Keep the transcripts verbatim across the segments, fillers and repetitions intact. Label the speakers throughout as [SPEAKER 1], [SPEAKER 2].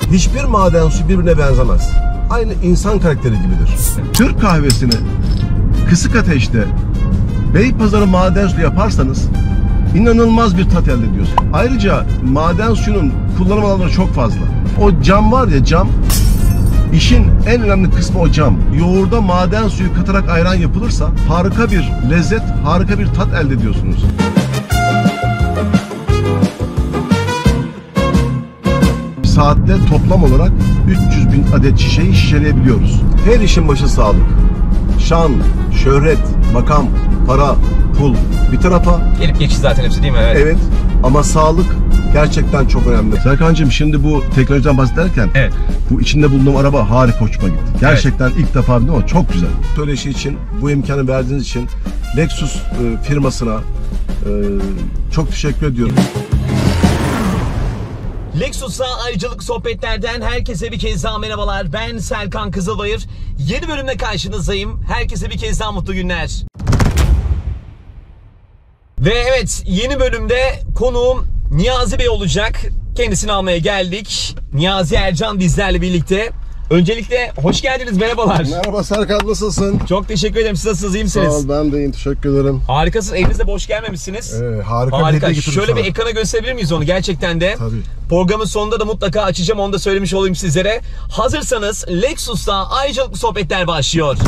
[SPEAKER 1] Hiçbir maden suyu birbirine benzemez. Aynı insan karakteri gibidir. Türk kahvesini kısık ateşte Beypazarı maden suyu yaparsanız inanılmaz bir tat elde ediyorsun. Ayrıca maden suyunun kullanım alanları çok fazla. O cam var ya, cam, işin en önemli kısmı o cam. Yoğurda maden suyu katarak ayran yapılırsa harika bir lezzet, harika bir tat elde ediyorsunuz. Saatte toplam olarak üç yüz bin adet şişeyi şişeleyebiliyoruz. Her işin başı sağlık. Şan, şöhret, makam, para, pul bir tarafa.
[SPEAKER 2] Gelip geçici zaten hepsi, değil mi? Evet.
[SPEAKER 1] Evet. Ama sağlık gerçekten çok önemli. Serkan'cığım, şimdi bu teknolojiden bahsederken
[SPEAKER 2] evet,
[SPEAKER 1] bu içinde bulunduğum araba harika, hoşuma gitti. Gerçekten evet, ilk defa bindim ama çok güzel. Söyleşi için, bu imkanı verdiğiniz için Lexus e, firmasına e, çok teşekkür ediyorum.
[SPEAKER 2] Lexus'a ayrıcalık sohbetlerden herkese bir kez daha merhabalar. Ben Serkan Kızılbayır. Yeni bölümde karşınızdayım. Herkese bir kez daha mutlu günler. Ve evet, yeni bölümde konuğum Niyazi Bey olacak. Kendisini almaya geldik. Niyazi Ercan bizlerle birlikte. Öncelikle hoş geldiniz, merhabalar.
[SPEAKER 1] Merhaba Serkan, nasılsın?
[SPEAKER 2] Çok teşekkür ederim. Siz nasılsınız, iyi misiniz?
[SPEAKER 1] Sağ ol, ben de iyiyim, teşekkür ederim.
[SPEAKER 2] Harikasınız, evinizde boş gelmemişsiniz.
[SPEAKER 1] Ee, harika,
[SPEAKER 2] harika.
[SPEAKER 1] Bir
[SPEAKER 2] Şöyle
[SPEAKER 1] sana.
[SPEAKER 2] bir ekrana gösterebilir miyiz onu gerçekten de?
[SPEAKER 1] Tabii.
[SPEAKER 2] Programın sonunda da mutlaka açacağım, onu da söylemiş olayım sizlere. Hazırsanız Lexus'ta ayrıcalıklı sohbetler başlıyor.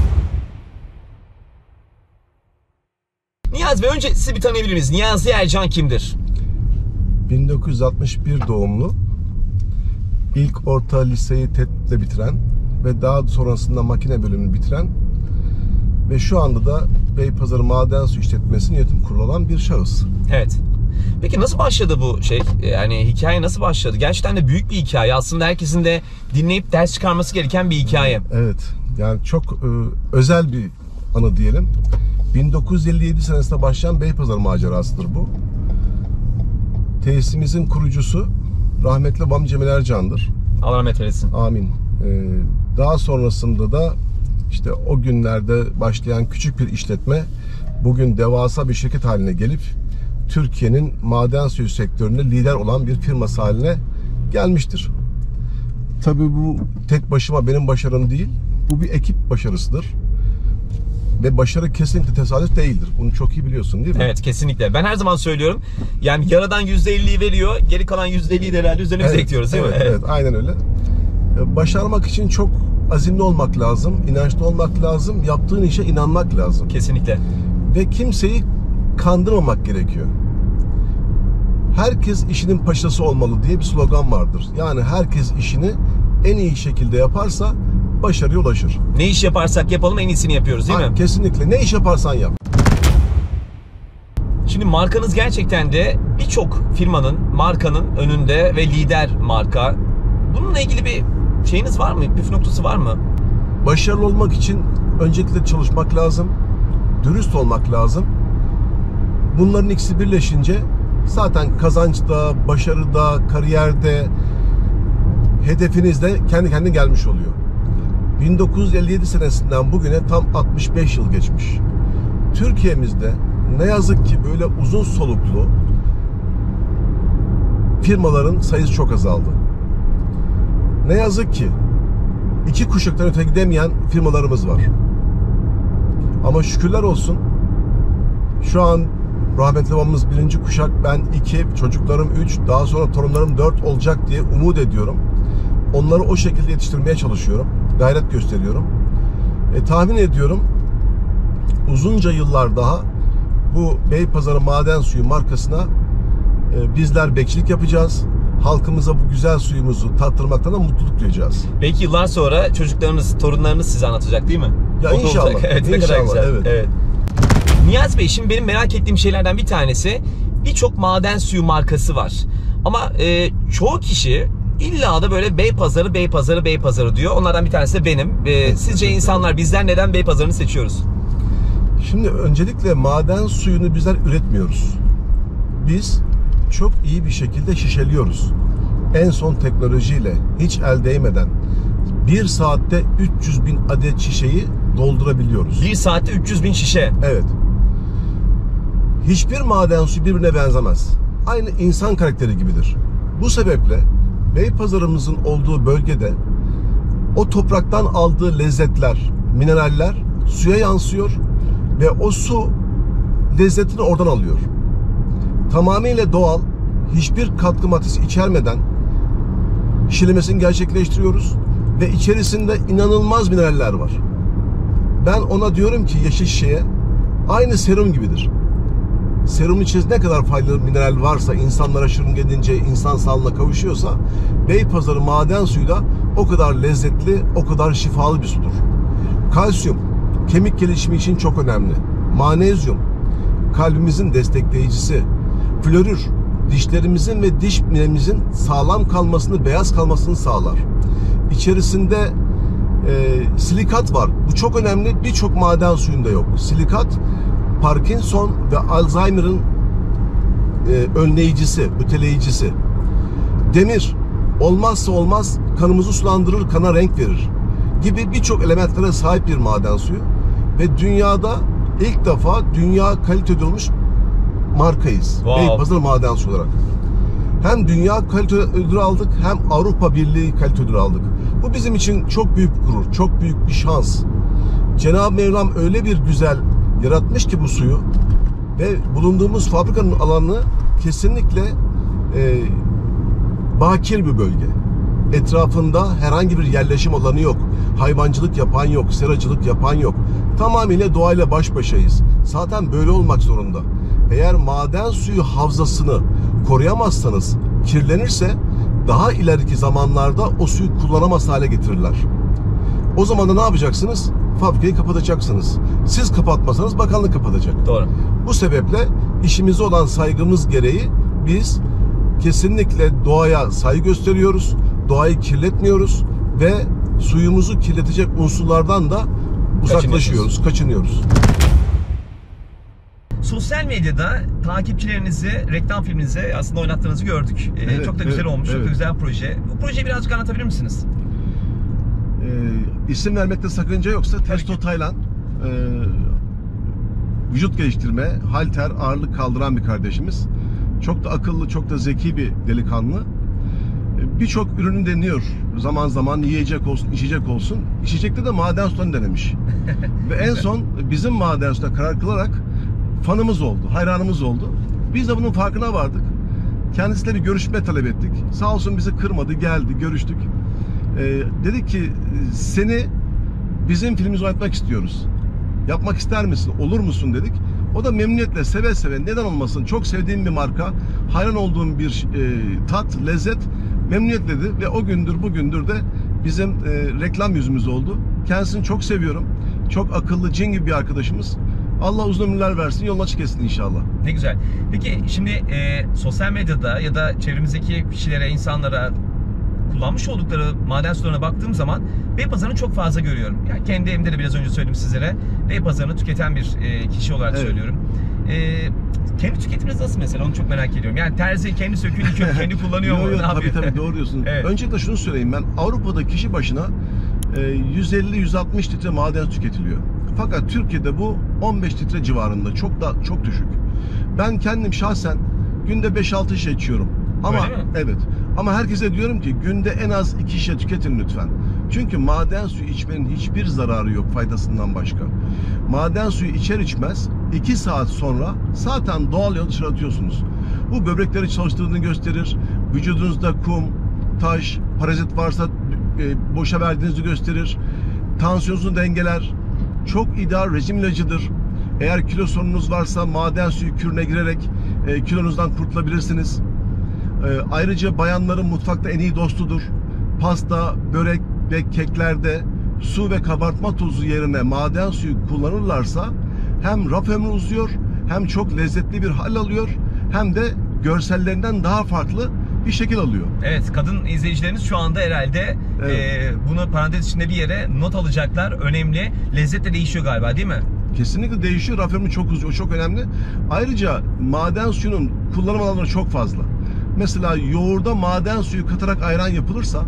[SPEAKER 2] Niyazi Bey, önce sizi bir tanıyabilir miyiz? Niyazi Ercan kimdir?
[SPEAKER 1] bin dokuz yüz altmış bir doğumlu, ilk orta liseyi T E T'le bitiren ve daha sonrasında makine bölümünü bitiren ve şu anda da Beypazarı Maden Suyu İşletmesi'nin yönetim kurulu olan bir şahıs.
[SPEAKER 2] Evet. Peki nasıl başladı bu şey? Yani hikaye nasıl başladı? Gerçekten de büyük bir hikaye. Aslında herkesin de dinleyip ders çıkarması gereken bir hikaye.
[SPEAKER 1] Evet. Yani çok e, özel bir anı diyelim. bin dokuz yüz elli yedi senesinde başlayan Beypazarı macerasıdır bu. Tesisimizin kurucusu rahmetli babam Cemil Ercan'dır.
[SPEAKER 2] Allah rahmet eylesin.
[SPEAKER 1] Amin. Ee, daha sonrasında da işte o günlerde başlayan küçük bir işletme bugün devasa bir şirket haline gelip Türkiye'nin maden suyu sektöründe lider olan bir firması haline gelmiştir. Tabii bu tek başıma benim başarım değil. Bu bir ekip başarısıdır. Ve başarı kesinlikle tesadüf değildir. Bunu çok iyi biliyorsun, değil mi?
[SPEAKER 2] Evet, kesinlikle. Ben her zaman söylüyorum. Yani yaradan yüzde elliyi veriyor. Geri kalan yüzde elliyi de herhalde üzerine
[SPEAKER 1] evet,
[SPEAKER 2] ekliyoruz, değil
[SPEAKER 1] evet,
[SPEAKER 2] mi?
[SPEAKER 1] Evet, evet, aynen öyle. Başarmak için çok azimli olmak lazım, inançlı olmak lazım, yaptığın işe inanmak lazım.
[SPEAKER 2] Kesinlikle.
[SPEAKER 1] Ve kimseyi kandırmamak gerekiyor. Herkes işinin paşası olmalı diye bir slogan vardır. Yani herkes işini en iyi şekilde yaparsa başarıya ulaşır.
[SPEAKER 2] Ne iş yaparsak yapalım en iyisini yapıyoruz, değil
[SPEAKER 1] ha,
[SPEAKER 2] mi?
[SPEAKER 1] Kesinlikle. Ne iş yaparsan yap.
[SPEAKER 2] Şimdi markanız gerçekten de birçok firmanın, markanın önünde ve lider marka. Bununla ilgili bir şeyiniz var mı? Püf noktası var mı?
[SPEAKER 1] Başarılı olmak için öncelikle çalışmak lazım. Dürüst olmak lazım. Bunların ikisi birleşince zaten kazançta, başarıda, kariyerde, hedefinizde kendi kendine gelmiş oluyor. bin dokuz yüz elli yedi senesinden bugüne tam altmış beş yıl geçmiş. Türkiye'mizde ne yazık ki böyle uzun soluklu firmaların sayısı çok azaldı. Ne yazık ki iki kuşaktan öte gidemeyen firmalarımız var. Ama şükürler olsun şu an rahmetli babamız birinci kuşak, ben iki, çocuklarım üç, daha sonra torunlarım dört olacak diye umut ediyorum. Onları o şekilde yetiştirmeye çalışıyorum. Gayret gösteriyorum. E, tahmin ediyorum uzunca yıllar daha bu Beypazarı Maden Suyu markasına e, bizler bekçilik yapacağız. Halkımıza bu güzel suyumuzu tattırmaktan da mutluluk duyacağız.
[SPEAKER 2] Belki yıllar sonra çocuklarınız, torunlarınız size anlatacak, değil mi?
[SPEAKER 1] Ya
[SPEAKER 2] o
[SPEAKER 1] inşallah.
[SPEAKER 2] Evet, ne
[SPEAKER 1] inşallah,
[SPEAKER 2] kadar güzel.
[SPEAKER 1] Evet.
[SPEAKER 2] Evet. Niyazi Bey, şimdi benim merak ettiğim şeylerden bir tanesi, birçok maden suyu markası var. Ama e, çoğu kişi illa da böyle Beypazarı, Beypazarı, Beypazarı diyor. Onlardan bir tanesi de benim. E, sizce insanlar, bizler neden Beypazarı'nı seçiyoruz?
[SPEAKER 1] Şimdi öncelikle maden suyunu bizler üretmiyoruz. Biz çok iyi bir şekilde şişeliyoruz. En son teknolojiyle, hiç el değmeden bir saatte üç yüz bin adet şişeyi doldurabiliyoruz.
[SPEAKER 2] Bir saatte üç yüz bin şişe.
[SPEAKER 1] Evet. Hiçbir maden suyu birbirine benzemez. Aynı insan karakteri gibidir. Bu sebeple Beypazarımızın olduğu bölgede o topraktan aldığı lezzetler, mineraller suya yansıyor ve o su lezzetini oradan alıyor. Tamamıyla doğal, hiçbir katkı maddesi içermeden işlemesini gerçekleştiriyoruz ve içerisinde inanılmaz mineraller var. Ben ona diyorum ki yeşil şişeye aynı serum gibidir. Serumun içerisinde ne kadar faydalı mineral varsa, insanlara şırıngenlince insan sağlığına kavuşuyorsa, Beypazarı maden suyu da o kadar lezzetli, o kadar şifalı bir sudur. Kalsiyum, kemik gelişimi için çok önemli. Manezyum, kalbimizin destekleyicisi. Florür, dişlerimizin ve diş minemizin sağlam kalmasını, beyaz kalmasını sağlar. İçerisinde e, silikat var. Bu çok önemli. Birçok maden suyunda yok. Silikat, Parkinson ve Alzheimer'ın e, önleyicisi, öteleyicisi. Demir, olmazsa olmaz, kanımızı sulandırır, kana renk verir gibi birçok elementlere sahip bir maden suyu ve dünyada ilk defa dünya kalite ödülmüş markayız.
[SPEAKER 2] Wow.
[SPEAKER 1] Beypazarı maden suyu olarak. Hem dünya kalite ödülü aldık, hem Avrupa Birliği kalite ödülü aldık. Bu bizim için çok büyük bir gurur, çok büyük bir şans. Cenab-ı Mevlam öyle bir güzel yaratmış ki bu suyu ve bulunduğumuz fabrikanın alanı kesinlikle e, bakir bir bölge. Etrafında herhangi bir yerleşim alanı yok. Hayvancılık yapan yok, seracılık yapan yok. Tamamıyla doğayla baş başayız. Zaten böyle olmak zorunda. Eğer maden suyu havzasını koruyamazsanız, kirlenirse daha ileriki zamanlarda o suyu kullanamaz hale getirirler. O zaman da ne yapacaksınız? Fabrikayı kapatacaksınız. Siz kapatmasanız bakanlık kapatacak.
[SPEAKER 2] Doğru.
[SPEAKER 1] Bu sebeple işimize olan saygımız gereği biz kesinlikle doğaya saygı gösteriyoruz. Doğayı kirletmiyoruz ve suyumuzu kirletecek unsurlardan da uzaklaşıyoruz, kaçınıyoruz.
[SPEAKER 2] Sosyal medyada takipçilerinizi reklam filminize aslında oynattığınızı gördük. Ee,
[SPEAKER 1] Evet,
[SPEAKER 2] çok da güzel
[SPEAKER 1] evet,
[SPEAKER 2] olmuş, çok
[SPEAKER 1] evet.
[SPEAKER 2] da güzel proje. Bu projeyi birazcık anlatabilir misiniz?
[SPEAKER 1] Ee, isim vermekte sakınca yoksa Testo Taylan, e, vücut geliştirme, halter, ağırlık kaldıran bir kardeşimiz. Çok da akıllı, çok da zeki bir delikanlı. Birçok ürünü deniyor. Zaman zaman yiyecek olsun, içecek olsun. İçecekte de maden suyunu denemiş. Ve en son bizim maden suyuna karar kılarak fanımız oldu, hayranımız oldu. Biz de bunun farkına vardık. Kendisiyle bir görüşme talep ettik. Sağ olsun bizi kırmadı, geldi, görüştük. Ee, dedik ki seni bizim filmimizi oynatmak istiyoruz. Yapmak ister misin? Olur musun dedik. O da memnuniyetle, seve seve, neden olmasın, çok sevdiğim bir marka, hayran olduğum bir e, tat, lezzet, memnuniyet dedi ve o gündür bugündür de bizim e, reklam yüzümüz oldu. Kendisini çok seviyorum. Çok akıllı, cin gibi bir arkadaşımız. Allah uzun ömürler versin, yolunu açık etsin inşallah.
[SPEAKER 2] Ne güzel. Peki şimdi e, sosyal medyada ya da çevremizdeki kişilere, insanlara kullanmış oldukları maden sularına baktığım zaman Beypazarı'nı çok fazla görüyorum. Yani kendi evimde de biraz önce söyledim sizlere. Beypazarı'nı tüketen bir e, kişi olarak
[SPEAKER 1] Evet.
[SPEAKER 2] söylüyorum. E, kendi tüketiminiz nasıl mesela? Onu çok merak ediyorum. Yani terzi kendi söküğünü dikiyor, kendi kullanıyor mu?
[SPEAKER 1] Yo, yo,
[SPEAKER 2] Ne
[SPEAKER 1] tabii
[SPEAKER 2] yapıyor?
[SPEAKER 1] tabii doğru diyorsun.
[SPEAKER 2] Evet.
[SPEAKER 1] Öncelikle şunu söyleyeyim, ben Avrupa'da kişi başına e, yüz elli yüz altmış litre maden tüketiliyor. Fakat Türkiye'de bu on beş litre civarında. Çok da çok düşük. Ben kendim şahsen günde beş altı şişe içiyorum. Ama
[SPEAKER 2] Öyle mi?
[SPEAKER 1] evet. Ama herkese diyorum ki günde en az iki şişe tüketin lütfen. Çünkü maden suyu içmenin hiçbir zararı yok faydasından başka. Maden suyu içer içmez iki saat sonra zaten doğal yolu dışarı atıyorsunuz. Bu böbrekleri çalıştırdığını gösterir. Vücudunuzda kum, taş, parazit varsa e, boşa verdiğinizi gösterir. Tansiyonunuzu dengeler. Çok ideal rejim ilacıdır. Eğer kilo sorununuz varsa maden suyu kürüne girerek e, kilonuzdan kurtulabilirsiniz. E, ayrıca bayanların mutfakta en iyi dostudur. Pasta, börek ve keklerde su ve kabartma tozu yerine maden suyu kullanırlarsa hem raf ömrü uzuyor, hem çok lezzetli bir hal alıyor, hem de görsellerinden daha farklı bir şekil alıyor.
[SPEAKER 2] Evet, kadın izleyicilerimiz şu anda herhalde
[SPEAKER 1] Evet.
[SPEAKER 2] e, bunu parantez içinde bir yere not alacaklar. Önemli. Lezzet de değişiyor galiba, değil mi?
[SPEAKER 1] Kesinlikle değişiyor. Raf ömrü çok uzuyor. O çok önemli. Ayrıca maden suyunun kullanım alanları çok fazla. Mesela yoğurda maden suyu katarak ayran yapılırsa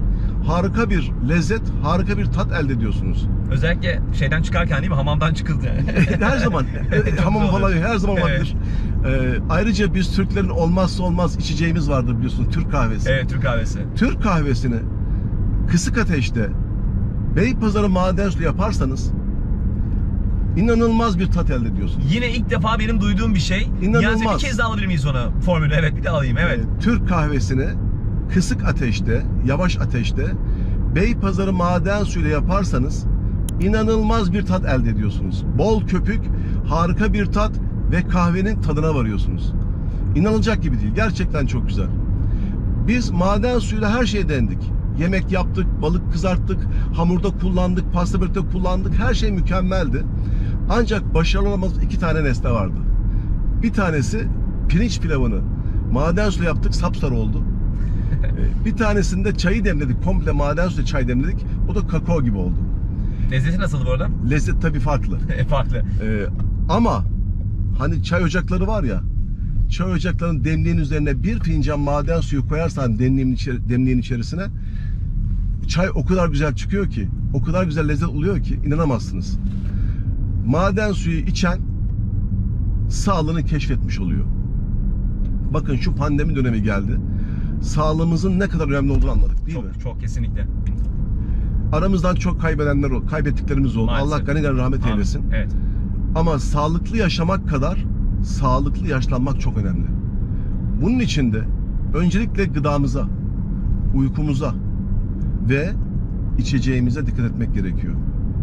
[SPEAKER 1] harika bir lezzet, harika bir tat elde ediyorsunuz.
[SPEAKER 2] Özellikle şeyden çıkarken değil mi? Hamamdan çıkıldı yani.
[SPEAKER 1] Her zaman. Hamam falan her zaman olabilir. Evet. Ee, ayrıca biz Türklerin olmazsa olmaz içeceğimiz vardır biliyorsun. Türk kahvesi.
[SPEAKER 2] Evet, Türk kahvesi.
[SPEAKER 1] Türk kahvesini kısık ateşte Beypazarı maden suyu yaparsanız inanılmaz bir tat elde ediyorsunuz.
[SPEAKER 2] Yine ilk defa benim duyduğum bir şey.
[SPEAKER 1] İnanılmaz.
[SPEAKER 2] Niyazi, bir kez daha alabilir miyiz onu? Formülü. Evet, bir daha alayım. Evet.
[SPEAKER 1] Ee, Türk kahvesini kısık ateşte, yavaş ateşte Beypazarı maden suyuyla yaparsanız inanılmaz bir tat elde ediyorsunuz. Bol köpük, harika bir tat ve kahvenin tadına varıyorsunuz. İnanılacak gibi değil. Gerçekten çok güzel. Biz maden suyuyla her şeyi denedik. Yemek yaptık, balık kızarttık, hamurda kullandık, pasta börekte kullandık. Her şey mükemmeldi. Ancak başarılı olamadığımız iki tane nesne vardı. Bir tanesi pirinç pilavını maden suyla yaptık, sapsarı oldu. Bir tanesinde çayı demledik, komple maden suyla çay demledik. O da kakao gibi oldu.
[SPEAKER 2] Lezzeti nasıl bu arada?
[SPEAKER 1] Lezzet tabii farklı.
[SPEAKER 2] Farklı.
[SPEAKER 1] Ee, ama hani çay ocakları var ya, çay ocaklarının demliğin üzerine bir fincan maden suyu koyarsan demliğin, içeri, demliğin içerisine çay o kadar güzel çıkıyor ki, o kadar güzel lezzet oluyor ki inanamazsınız. Maden suyu içen sağlığını keşfetmiş oluyor. Bakın şu pandemi dönemi geldi. Sağlığımızın ne kadar önemli olduğunu anladık değil
[SPEAKER 2] çok,
[SPEAKER 1] mi?
[SPEAKER 2] Çok kesinlikle.
[SPEAKER 1] Aramızdan çok kaybedenler oldu, kaybettiklerimiz oldu.
[SPEAKER 2] Maalesef.
[SPEAKER 1] Allah ganiden rahmet
[SPEAKER 2] Amin.
[SPEAKER 1] eylesin.
[SPEAKER 2] Evet.
[SPEAKER 1] Ama sağlıklı yaşamak kadar sağlıklı yaşlanmak çok önemli. Bunun için de öncelikle gıdamıza, uykumuza ve içeceğimize dikkat etmek gerekiyor.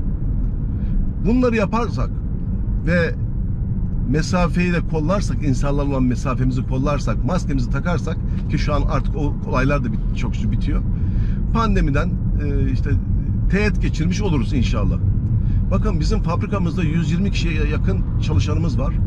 [SPEAKER 1] Bunları yaparsak ve mesafeyi de kollarsak, insanlarla olan mesafemizi kollarsak, maskemizi takarsak ki şu an artık o olaylar da çok bitiyor. Pandemiden e, işte teğet geçirmiş oluruz inşallah. Bakın bizim fabrikamızda yüz yirmi kişiye yakın çalışanımız var.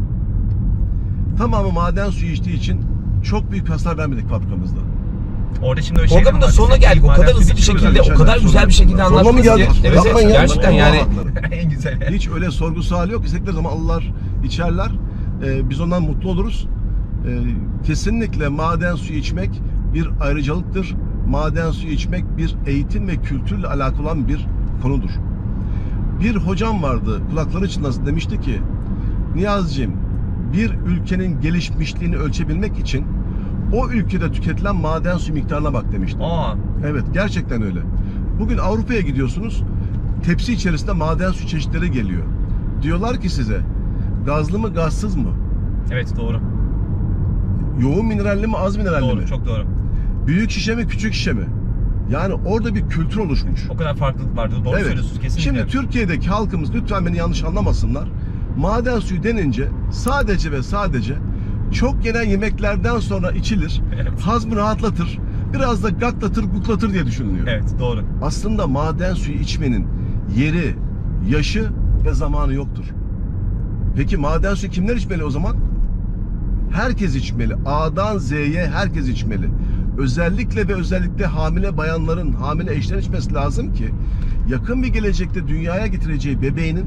[SPEAKER 1] Tamamı maden suyu içtiği için çok büyük hasar vermedik fabrikamızda.
[SPEAKER 2] Orada şimdi öyle şey
[SPEAKER 3] Programın da sonuna geldik. O kadar hızlı bir şekilde, o kadar güzel bir şekilde
[SPEAKER 1] Sonuna mı
[SPEAKER 3] anlattınız
[SPEAKER 1] geldik?
[SPEAKER 3] ki. Evet,
[SPEAKER 1] Yapmayın
[SPEAKER 3] evet,
[SPEAKER 1] ya.
[SPEAKER 3] gerçekten yani.
[SPEAKER 2] en güzel.
[SPEAKER 1] Hiç öyle sorgu suali yok. İstedikleri zaman alırlar, içerler. Ee, biz ondan mutlu oluruz. Ee, kesinlikle maden suyu içmek bir ayrıcalıktır. Maden suyu içmek bir eğitim ve kültürle alakalı olan bir konudur. Bir hocam vardı, kulakları çınlasın, demişti ki Niyazcığım, bir ülkenin gelişmişliğini ölçebilmek için o ülkede tüketilen maden suyu miktarına bak demişti.
[SPEAKER 2] Aa.
[SPEAKER 1] Evet, gerçekten öyle. Bugün Avrupa'ya gidiyorsunuz, tepsi içerisinde maden su çeşitleri geliyor. Diyorlar ki size, gazlı mı gazsız mı?
[SPEAKER 2] Evet, doğru.
[SPEAKER 1] Yoğun mineralli mi az mineralli
[SPEAKER 2] Doğru,
[SPEAKER 1] mi?
[SPEAKER 2] çok doğru.
[SPEAKER 1] Büyük şişe mi küçük şişe mi? Yani orada bir kültür oluşmuş.
[SPEAKER 2] O kadar farklılık vardı. Doğru
[SPEAKER 1] Evet.
[SPEAKER 2] söylüyorsunuz kesinlikle.
[SPEAKER 1] Şimdi Türkiye'deki halkımız, lütfen beni yanlış anlamasınlar, maden suyu denince sadece ve sadece çok yenen yemeklerden sonra içilir,
[SPEAKER 2] Evet.
[SPEAKER 1] hazmı rahatlatır, biraz da gaklatır, guklatır diye düşünülüyor.
[SPEAKER 2] Evet, doğru.
[SPEAKER 1] Aslında maden suyu içmenin yeri, yaşı ve zamanı yoktur. Peki maden suyu kimler içmeli o zaman? Herkes içmeli. A'dan Z'ye herkes içmeli. Özellikle ve özellikle hamile bayanların, hamile eşlerin içmesi lazım ki yakın bir gelecekte dünyaya getireceği bebeğinin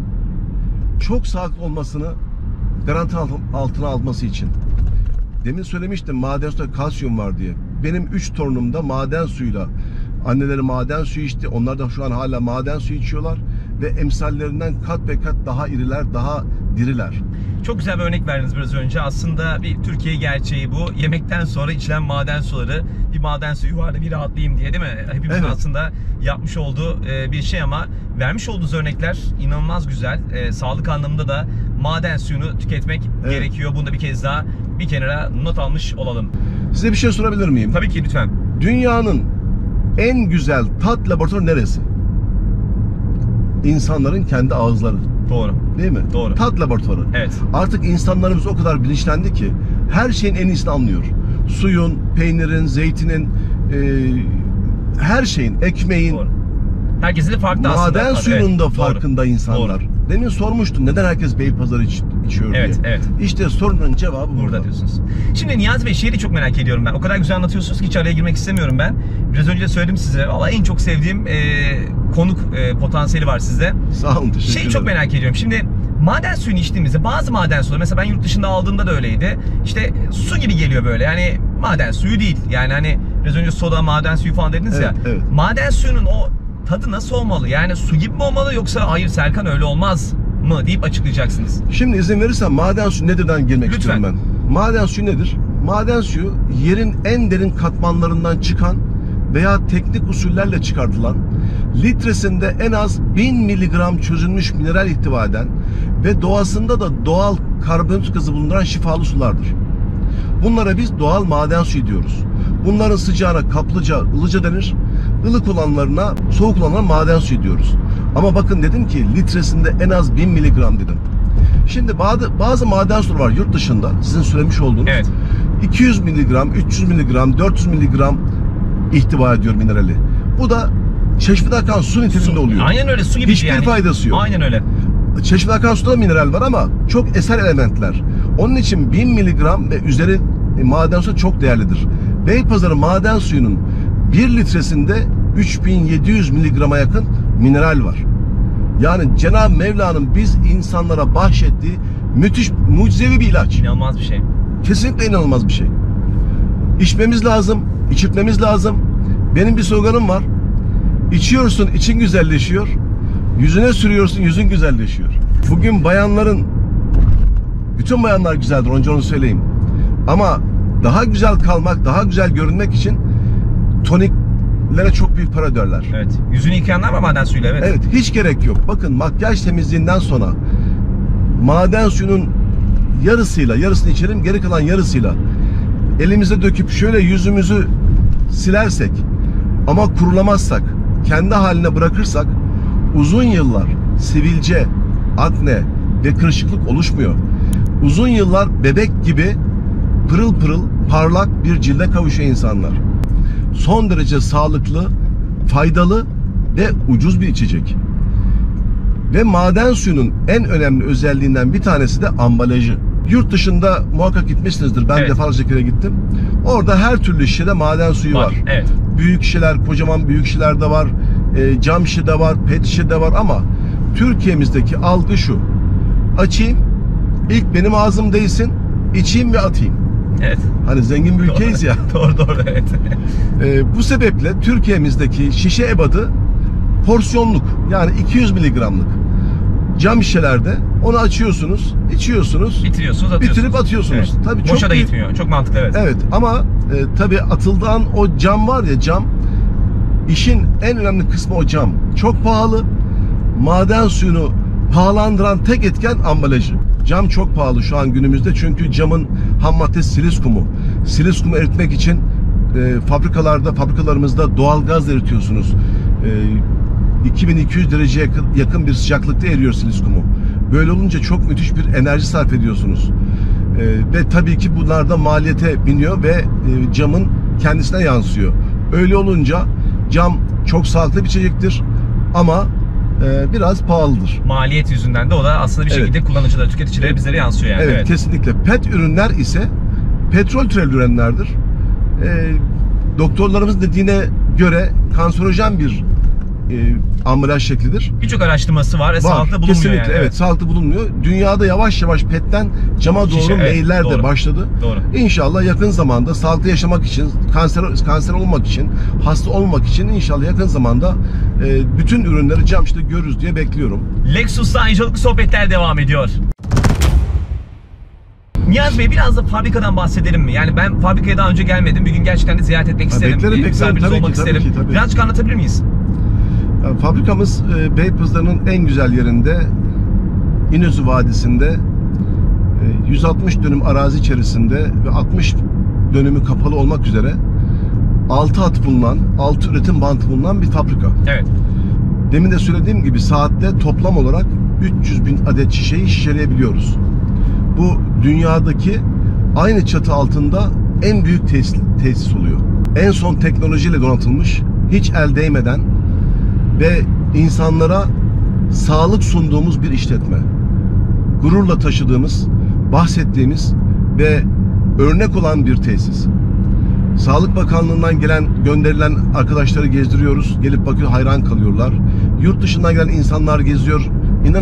[SPEAKER 1] çok sağlıklı olmasını garanti altına alması için. Demin söylemiştim maden suyunda kalsiyum var diye. Benim üç torunum da maden suyuyla, anneleri maden suyu içti. Onlar da şu an hala maden suyu içiyorlar ve emsallerinden kat be kat daha iriler, daha diriler.
[SPEAKER 2] Çok güzel bir örnek verdiniz biraz önce. Aslında bir Türkiye gerçeği bu. Yemekten sonra içilen maden suları, bir maden suyu vardı, bir rahatlayayım diye, değil mi? Hepimizin
[SPEAKER 1] Evet.
[SPEAKER 2] aslında yapmış olduğu bir şey ama vermiş olduğunuz örnekler inanılmaz güzel. E, sağlık anlamında da maden suyunu tüketmek
[SPEAKER 1] Evet.
[SPEAKER 2] gerekiyor. Bunu da bir kez daha bir kenara not almış olalım.
[SPEAKER 1] Size bir şey sorabilir miyim?
[SPEAKER 2] Tabii ki, lütfen.
[SPEAKER 1] Dünyanın en güzel tat laboratuvarı neresi? İnsanların kendi ağızları.
[SPEAKER 2] Doğru.
[SPEAKER 1] Değil mi?
[SPEAKER 2] Doğru.
[SPEAKER 1] Tat laboratuvarı.
[SPEAKER 2] Evet.
[SPEAKER 1] Artık insanlarımız o kadar bilinçlendi ki her şeyin en iyisini anlıyor. Suyun, peynirin, zeytinin, e, her şeyin, ekmeğin,
[SPEAKER 2] Doğru. Herkesin de farklı aslında.
[SPEAKER 1] maden suyunun
[SPEAKER 2] Evet,
[SPEAKER 1] da
[SPEAKER 2] doğru.
[SPEAKER 1] farkında insanlar.
[SPEAKER 2] Doğru.
[SPEAKER 1] Demin sormuştum neden herkes Beypazarı iç, içiyor
[SPEAKER 2] Evet,
[SPEAKER 1] diye.
[SPEAKER 2] evet.
[SPEAKER 1] İşte sorunun cevabı burada.
[SPEAKER 2] Burada diyorsunuz. Şimdi Niyazi Bey, şeyi de çok merak ediyorum ben. O kadar güzel anlatıyorsunuz ki hiç araya girmek istemiyorum ben. Biraz önce de söyledim size. Vallahi en çok sevdiğim e, konuk e, potansiyeli var sizde.
[SPEAKER 1] Sağ olun, teşekkür
[SPEAKER 2] Şeyi
[SPEAKER 1] ederim.
[SPEAKER 2] çok merak ediyorum. Şimdi maden suyunu içtiğimizde bazı maden suları, mesela ben yurt dışında aldığımda da öyleydi. İşte su gibi geliyor böyle. Yani maden suyu değil. Yani hani biraz önce soda, maden suyu falan dediniz
[SPEAKER 1] Evet,
[SPEAKER 2] ya.
[SPEAKER 1] evet.
[SPEAKER 2] Maden suyunun o tadı nasıl olmalı? Yani su gibi mi olmalı yoksa hayır Serkan öyle olmaz mı deyip açıklayacaksınız.
[SPEAKER 1] Şimdi izin verirsen maden suyu nedirden girmek
[SPEAKER 2] Lütfen.
[SPEAKER 1] istiyorum ben. Maden suyu nedir? Maden suyu yerin en derin katmanlarından çıkan veya teknik usullerle çıkartılan, litresinde en az bin miligram çözülmüş mineral ihtiva eden ve doğasında da doğal karbonhidrat gazı bulunduran şifalı sulardır. Bunlara biz doğal maden suyu diyoruz. Bunların sıcağına kaplıca, ılıca denir. Ilık olanlarına, soğuk olanlarına maden suyu diyoruz. Ama bakın dedim ki litresinde en az bin miligram dedim. Şimdi bazı, bazı maden suları var yurt dışında, sizin söylemiş olduğunuz.
[SPEAKER 2] Evet.
[SPEAKER 1] iki yüz miligram, üç yüz miligram, dört yüz miligram ihtiva ediyor minerali. Bu da çeşmede akan su niteliğinde oluyor.
[SPEAKER 2] Aynen öyle, su gibi
[SPEAKER 1] Hiçbir
[SPEAKER 2] yani.
[SPEAKER 1] faydası yok.
[SPEAKER 2] Aynen öyle.
[SPEAKER 1] Çeşmede akan suda da mineral var ama çok eser elementler. Onun için bin miligram ve üzeri maden suyu çok değerlidir. Beypazarı maden suyunun bir litresinde üç bin yedi yüz miligrama yakın mineral var. Yani Cenab-ı Mevla'nın biz insanlara bahşettiği müthiş, mucizevi bir ilaç.
[SPEAKER 2] İnanılmaz bir şey.
[SPEAKER 1] Kesinlikle inanılmaz bir şey. İçmemiz lazım, içirtmemiz lazım. Benim bir sloganım var. İçiyorsun, için güzelleşiyor. Yüzüne sürüyorsun, yüzün güzelleşiyor. Bugün bayanların, bütün bayanlar güzeldir, önce onu söyleyeyim. Ama daha güzel kalmak, daha güzel görünmek için toniklere çok büyük para öderler.
[SPEAKER 2] Evet. Yüzünü yıkayanlar var maden suyuyla, evet.
[SPEAKER 1] Evet, hiç gerek yok. Bakın makyaj temizliğinden sonra maden suyunun yarısıyla, yarısını içelim, geri kalan yarısıyla elimize döküp şöyle yüzümüzü silersek ama kurulamazsak, kendi haline bırakırsak uzun yıllar sivilce, akne ve kırışıklık oluşmuyor. Uzun yıllar bebek gibi pırıl pırıl parlak bir cilde kavuşuyor insanlar. Son derece sağlıklı, faydalı ve ucuz bir içecek. Ve maden suyunun en önemli özelliğinden bir tanesi de ambalajı. Yurt dışında muhakkak gitmişsinizdir. Ben
[SPEAKER 2] Evet.
[SPEAKER 1] defalarca kere gittim. Orada her türlü şişede maden suyu var.
[SPEAKER 2] Var, evet.
[SPEAKER 1] Büyük şişeler, kocaman büyük şişeler de var. E, cam şişe de var, pet şişe de var ama Türkiye'mizdeki algı şu. Açayım, ilk benim ağzım değsin, içeyim ve atayım.
[SPEAKER 2] Evet.
[SPEAKER 1] Hani zengin bir ülkeyiz ya.
[SPEAKER 2] Doğru doğru, evet.
[SPEAKER 1] E, bu sebeple Türkiye'mizdeki şişe ebadı porsiyonluk, yani iki yüz miligramlık. Cam şişelerde onu açıyorsunuz, içiyorsunuz,
[SPEAKER 2] Bitiriyorsunuz, atıyorsunuz.
[SPEAKER 1] bitirip atıyorsunuz.
[SPEAKER 2] Evet.
[SPEAKER 1] Tabii çok
[SPEAKER 2] Boşa da
[SPEAKER 1] büyük-
[SPEAKER 2] gitmiyor. Çok mantıklı, evet.
[SPEAKER 1] Evet ama e, tabii atıldığın o cam var ya, cam, işin en önemli kısmı o cam. Çok pahalı. Maden suyunu pahalandıran tek etken ambalajı. Cam çok pahalı şu an günümüzde çünkü camın ham maddesi silisyumu. Silisyumu eritmek için e, fabrikalarda, fabrikalarımızda doğal gaz eritiyorsunuz. E, iki bin iki yüz dereceye yakın, yakın bir sıcaklıkta eriyor silisyumu. Böyle olunca çok müthiş bir enerji sarf ediyorsunuz. E, ve tabii ki bunlar da maliyete biniyor ve e, camın kendisine yansıyor. Öyle olunca cam çok sağlıklı bir içecektir ama e, biraz pahalıdır.
[SPEAKER 2] Maliyet yüzünden de o da aslında bir
[SPEAKER 1] Evet.
[SPEAKER 2] şekilde kullanıcılara, tüketicilere, bizlere yansıyor yani.
[SPEAKER 1] Evet,
[SPEAKER 2] Evet.
[SPEAKER 1] kesinlikle. Pet ürünler ise petrol türevli ürünlerdir. E, doktorlarımız dediğine göre kanserojen bir e, ambalaj şeklidir.
[SPEAKER 2] Birçok araştırması var ve
[SPEAKER 1] Var.
[SPEAKER 2] sağlıklı bulunmuyor
[SPEAKER 1] Kesinlikle,
[SPEAKER 2] yani.
[SPEAKER 1] evet, sağlıklı bulunmuyor. Dünyada yavaş yavaş petten cama doğru
[SPEAKER 2] Şişe, evet,
[SPEAKER 1] meyiller de
[SPEAKER 2] doğru.
[SPEAKER 1] başladı.
[SPEAKER 2] Doğru.
[SPEAKER 1] İnşallah yakın zamanda sağlıklı yaşamak için, kanser kanser olmak için, hasta olmak için inşallah yakın zamanda e, bütün ürünleri cam işte görürüz diye bekliyorum.
[SPEAKER 2] Lexus'ta ayrıcalıklı sohbetler devam ediyor. Niyazi Bey, biraz da fabrikadan bahsedelim mi? Yani ben fabrikaya daha önce gelmedim. Bir gün gerçekten de ziyaret etmek isterim.
[SPEAKER 1] beklerim,
[SPEAKER 2] Bir
[SPEAKER 1] beklerim.
[SPEAKER 2] misafiriniz
[SPEAKER 1] Tabii
[SPEAKER 2] olmak
[SPEAKER 1] ki, tabii
[SPEAKER 2] isterim.
[SPEAKER 1] ki, tabii.
[SPEAKER 2] Birazcık anlatabilir miyiz?
[SPEAKER 1] Yani fabrikamız e, Beypazarı'nın en güzel yerinde, İnözü Vadisi'nde, e, yüz altmış dönüm arazi içerisinde ve altmış dönümü kapalı olmak üzere altı hat bulunan, altı üretim bantı bulunan bir fabrika.
[SPEAKER 2] Evet.
[SPEAKER 1] Demin de söylediğim gibi saatte toplam olarak üç yüz bin adet şişeyi şişeleyebiliyoruz. Bu dünyadaki aynı çatı altında en büyük tesis, tesis oluyor. En son teknolojiyle donatılmış, hiç el değmeden ve insanlara sağlık sunduğumuz bir işletme. Gururla taşıdığımız, bahsettiğimiz ve örnek olan bir tesis. Sağlık Bakanlığı'ndan gelen, gönderilen arkadaşları gezdiriyoruz. Gelip bakıyor, hayran kalıyorlar. Yurt dışından gelen insanlar geziyor. İnanın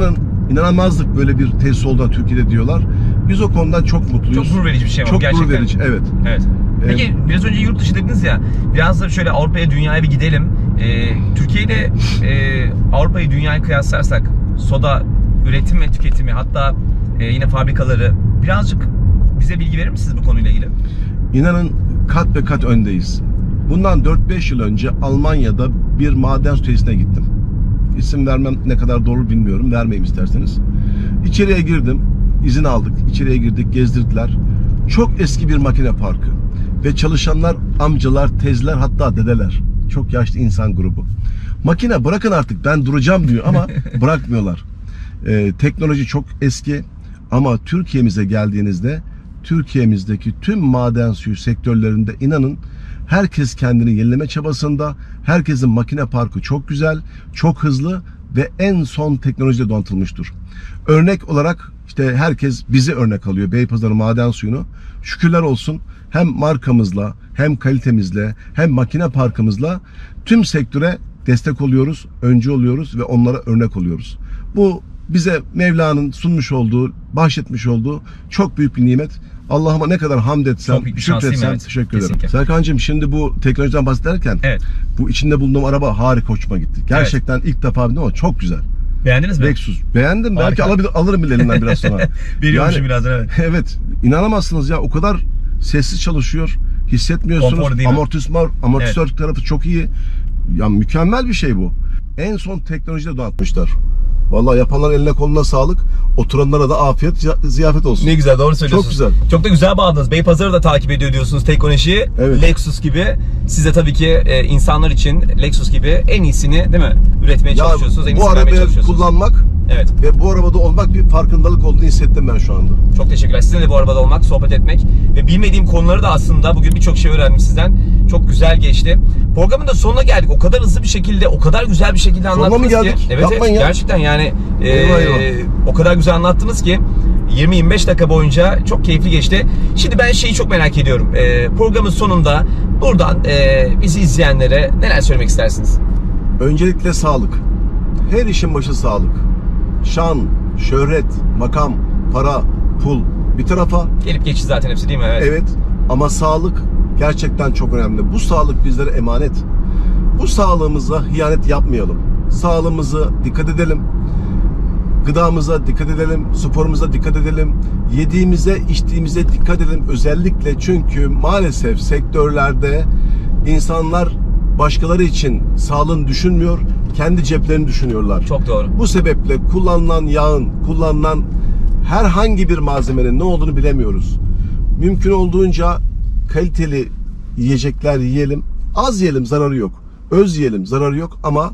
[SPEAKER 1] İnanamazdık böyle bir tesis olduğuna Türkiye'de diyorlar. Biz o konudan çok mutluyuz.
[SPEAKER 2] Çok gurur verici bir şey ama
[SPEAKER 1] çok
[SPEAKER 2] gerçekten.
[SPEAKER 1] Çok gurur verici, evet.
[SPEAKER 2] Evet. Peki ee, biraz önce yurt dışı dediniz ya, biraz da şöyle Avrupa'ya, dünyaya bir gidelim. Ee, Türkiye ile e, Avrupa'yı, dünyayı kıyaslarsak soda üretim ve tüketimi, hatta e, yine fabrikaları, birazcık bize bilgi verir misiniz bu konuyla ilgili?
[SPEAKER 1] İnanın kat be kat öndeyiz. Bundan dört beş yıl önce Almanya'da bir maden su tesisine gittim. İsim vermem ne kadar doğru bilmiyorum. Vermeyeyim isterseniz. İçeriye girdim. İzin aldık. İçeriye girdik. Gezdirdiler. Çok eski bir makine parkı. Ve çalışanlar amcalar, teyzeler, hatta dedeler. Çok yaşlı insan grubu. Makine bırakın artık ben duracağım diyor ama bırakmıyorlar. Ee, teknoloji çok eski ama Türkiye'mize geldiğinizde Türkiye'mizdeki tüm maden suyu sektörlerinde inanın herkes kendini yenileme çabasında. Herkesin makine parkı çok güzel, çok hızlı ve en son teknolojiyle donatılmıştır. Örnek olarak işte herkes bizi örnek alıyor, Beypazarı maden suyunu. Şükürler olsun hem markamızla, hem kalitemizle, hem makine parkımızla tüm sektöre destek oluyoruz, öncü oluyoruz ve onlara örnek oluyoruz. Bu bize Mevla'nın sunmuş olduğu, bahşetmiş olduğu çok büyük bir nimet. Allah'ıma ne kadar hamd etsem, şükretsem evet. Teşekkür ederim. Kesinlikle. Serkan'cığım şimdi bu teknolojiden bahsederken
[SPEAKER 2] evet.
[SPEAKER 1] bu içinde bulunduğum araba harika, hoşuma gitti. Gerçekten evet. ilk defa bindim ama çok güzel.
[SPEAKER 2] Beğendiniz mi?
[SPEAKER 1] Lexus. Beğendim. Harika. Belki alabilir, alırım bile elinden biraz sonra.
[SPEAKER 2] Biliyormuşum yani, birazdan evet.
[SPEAKER 1] Evet. İnanamazsınız ya, o kadar sessiz çalışıyor. Hissetmiyorsunuz. Amortisör, amortisör evet. tarafı çok iyi. Ya mükemmel bir şey bu. En son teknolojiyle donatmışlar. Vallahi yapanların eline koluna sağlık. Oturanlara da afiyet, ziyafet olsun.
[SPEAKER 2] Ne güzel, doğru söylüyorsunuz.
[SPEAKER 1] Çok güzel.
[SPEAKER 2] Çok da güzel bağladınız. Beypazarı da takip ediyor diyorsunuz teknolojiyi. Evet. Lexus gibi. Siz de tabii ki e, insanlar için Lexus gibi en iyisini değil mi? Üretmeye ya, çalışıyorsunuz. En
[SPEAKER 1] bu arabayı kullanmak
[SPEAKER 2] evet.
[SPEAKER 1] ve bu arabada olmak bir farkındalık olduğunu hissettim ben şu anda.
[SPEAKER 2] Çok teşekkürler. Sizinle de bu arabada olmak, sohbet etmek ve bilmediğim konuları da aslında bugün birçok şey öğrendim sizden. Çok güzel geçti. Programın da sonuna geldik. O kadar hızlı bir şekilde, o kadar güzel bir şekilde anlattınız
[SPEAKER 1] ki. Sonuna mı geldik?
[SPEAKER 2] Evet, evet
[SPEAKER 1] ya.
[SPEAKER 2] Gerçekten yani e, o kadar güzel anlattınız ki yirmi yirmi beş dakika boyunca çok keyifli geçti. Şimdi ben şeyi çok merak ediyorum. E, programın sonunda buradan e, bizi izleyenlere neler söylemek istersiniz?
[SPEAKER 1] Öncelikle sağlık. Her işin başı sağlık. Şan, şöhret, makam, para, pul bir tarafa.
[SPEAKER 2] Gelip geçici zaten hepsi değil mi? Evet.
[SPEAKER 1] Evet. Ama sağlık gerçekten çok önemli. Bu sağlık bizlere emanet. Bu sağlığımıza hıyanet yapmayalım. Sağlığımıza dikkat edelim. Gıdamıza dikkat edelim. Sporumuza dikkat edelim. Yediğimize, içtiğimize dikkat edelim. Özellikle çünkü maalesef sektörlerde insanlar başkaları için sağlığını düşünmüyor, kendi ceplerini düşünüyorlar.
[SPEAKER 2] Çok doğru.
[SPEAKER 1] Bu sebeple kullanılan yağın, kullanılan herhangi bir malzemenin ne olduğunu bilemiyoruz. Mümkün olduğunca kaliteli yiyecekler yiyelim. Az yiyelim, zararı yok. Öz yiyelim, zararı yok ama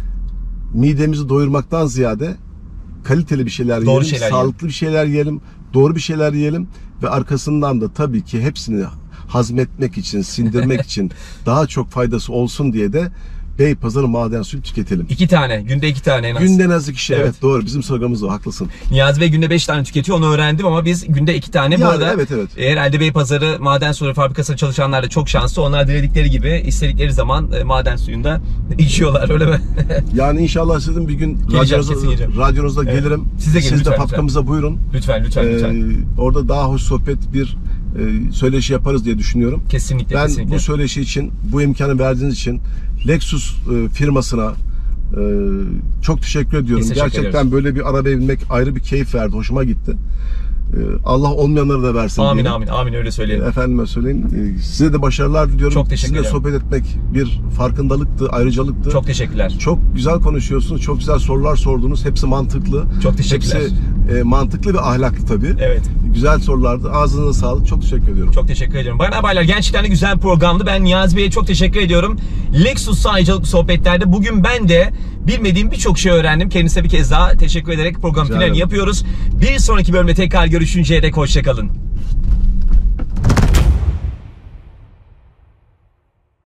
[SPEAKER 1] midemizi doyurmaktan ziyade kaliteli bir şeyler
[SPEAKER 2] doğru
[SPEAKER 1] yiyelim,
[SPEAKER 2] şeyler
[SPEAKER 1] sağlıklı
[SPEAKER 2] yiyelim.
[SPEAKER 1] bir şeyler yiyelim, doğru bir şeyler yiyelim ve arkasından da tabii ki hepsini hazmetmek için, sindirmek için daha çok faydası olsun diye de Beypazarı maden suyu tüketelim.
[SPEAKER 2] İki tane, günde iki tane en az.
[SPEAKER 1] Günde en az iki şey, evet,
[SPEAKER 2] evet
[SPEAKER 1] doğru. Bizim sloganımız o, haklısın.
[SPEAKER 2] Niyazi Bey günde beş tane tüketiyor, onu öğrendim ama biz günde iki tane.
[SPEAKER 1] Yani,
[SPEAKER 2] bu arada
[SPEAKER 1] evet, evet.
[SPEAKER 2] herhalde Beypazarı maden suyu fabrikasında çalışanlar da çok şanslı. Onlar diledikleri gibi, istedikleri zaman maden suyunda içiyorlar, öyle mi? Yani inşallah sizin bir gün radyonuzda, radyonuzda evet. gelirim. Siz de gelin, Siz lütfen, de fabrikamıza lütfen. buyurun. Lütfen, lütfen, lütfen. Ee, orada daha hoş sohbet bir e, söyleşi yaparız diye düşünüyorum. Kesinlikle, ben kesinlikle. Bu söyleşi için, bu imkanı verdiğiniz için Lexus e, firmasına e, çok teşekkür ediyorum. Teşekkür Gerçekten ediyoruz. Böyle bir arabaya binmek ayrı bir keyif verdi. Hoşuma gitti. E, Allah olmayanları da versin. Amin diyelim. amin amin öyle söyleyelim. Efendime söyleyeyim. E, size de başarılar diliyorum. Çok teşekkür ederim. Sizinle sohbet etmek bir farkındalıktı, ayrıcalıktı. Çok teşekkürler. Çok güzel konuşuyorsunuz. Çok güzel sorular sordunuz. Hepsi mantıklı. Çok teşekkürler. Hepsi e, mantıklı ve ahlaklı tabii. Evet. Güzel sorulardı. Ağzınıza sağlık. Çok teşekkür ediyorum. Çok teşekkür ediyorum. Bayan abaylar, gerçekten de güzel bir programdı. Ben Niyazi Bey'e çok teşekkür ediyorum. Lexus ayrıcalıklı sohbetlerde bugün ben de bilmediğim birçok şey öğrendim. Kendisine bir kez daha teşekkür ederek program finalini yapıyoruz. Bir sonraki bölümde tekrar görüşünceye dek hoşçakalın.